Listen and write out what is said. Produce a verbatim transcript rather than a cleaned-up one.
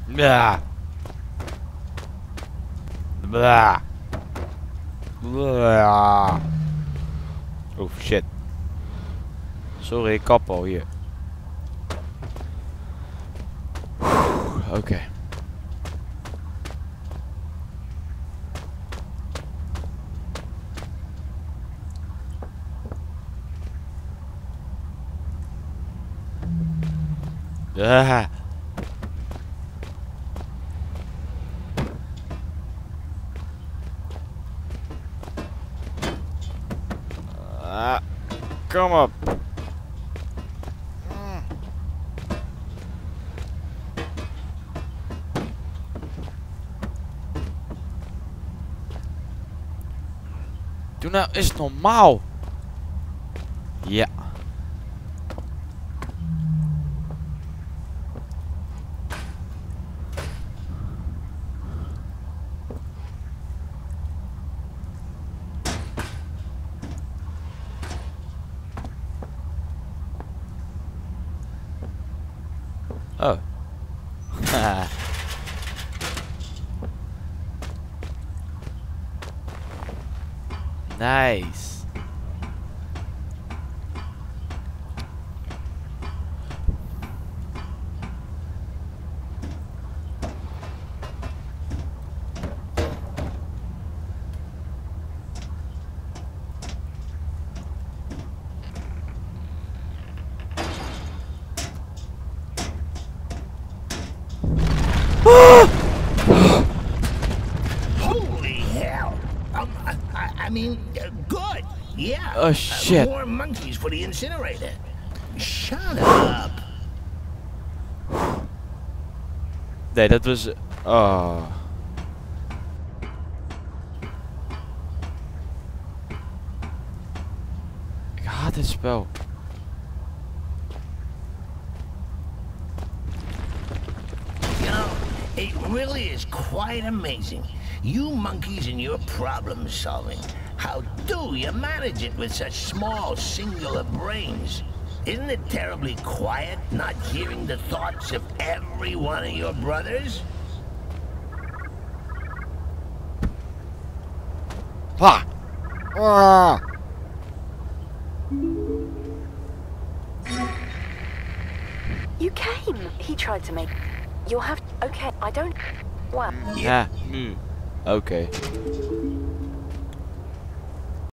Blah. Blah. Blah. Oh shit. Sorry, ik kap al hier. Oké. Okay. Ah. Ah. Kom op. Mm. Doe nou eens normaal. Ja. Oh. Nice. Holy hell! Um, I, I mean, uh, good. Yeah. Oh shit. Uh, more monkeys for the incinerator. Shut up. Nee, dat was. Oh. Ik haat dit spel. You know, it really is quite amazing. You monkeys and your problem solving. How do you manage it with such small, singular brains? Isn't it terribly quiet not hearing the thoughts of every one of your brothers? Ha! Ah! You came. He tried to make. You'll have. Okay, I don't. Wow. Ja, nu. Oké. Okay.